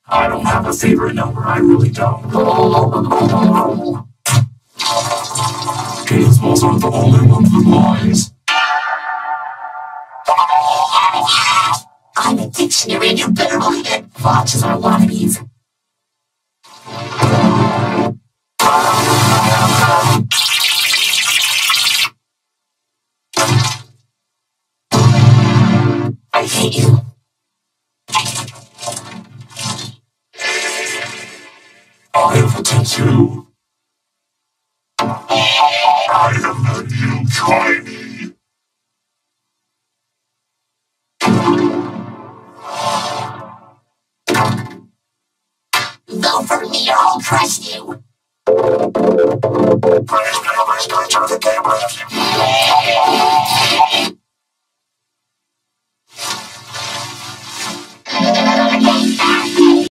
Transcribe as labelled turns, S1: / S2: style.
S1: I don't have a favorite number, I really don't. Cave balls aren't the only ones with lies. I'm a dictionary and you better believe it. Watches are wannabes. I hate you. I have a tattoo. I am the new Tiny. Vote for me or I'll crush you. Praise me, I'm going to the game.